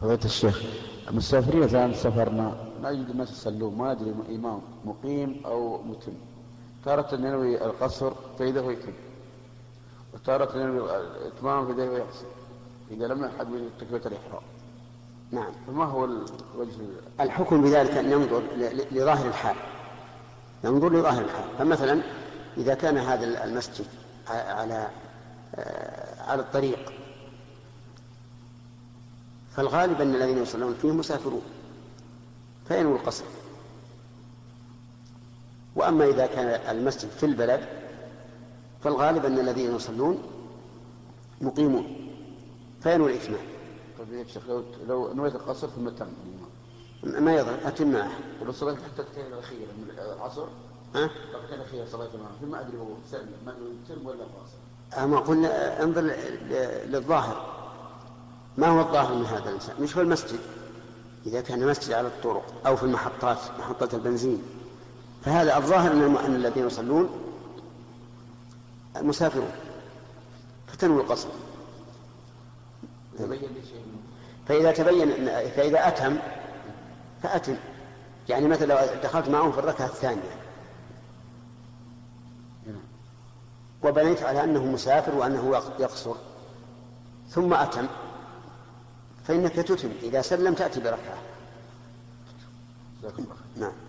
فضيلة الشيخ، المسافرين إذا سافرنا نجد الناس يصلون ما ندري إمام مقيم أو متم، تارة ينوي القصر فإذا هو يتم، وتارة ينوي الإتمام فإذا هو يقصر إذا لم يحد من تكبيرة الإحرام. نعم. فما هو الوجه؟ الحكم بذلك أن ننظر لظاهر الحال، ننظر لظاهر الحال. فمثلا إذا كان هذا المسجد على الطريق فالغالب أن الذين يصلون فيه مسافرون فينوي القصر. وأما إذا كان المسجد في البلد فالغالب أن الذين يصلون مقيمون فينوي الإتمام. طيب يا شيخ، لو نويت القصر ثم تم ما يضر أتم معه. ولو صليت حتى التكبيرة الأخيرة من العصر الركعة الأخيرة صليت معه فيما أدري هو ما يتم ولا قاصر. أما قلنا انظر للظاهر، ما هو الظاهر من هذا الإنسان؟ مش هو المسجد. إذا كان مسجد على الطرق أو في المحطات، محطة البنزين، فهذا الظاهر أن الذين يصلون مسافرون فتنوي القصر. فإذا أتم فأتم، يعني مثلا لو دخلت معهم في الركعة الثانية وبنيت على أنه مسافر وأنه يقصر ثم أتم فإنك تتم، إذا سلم تأتي بركعة. نعم.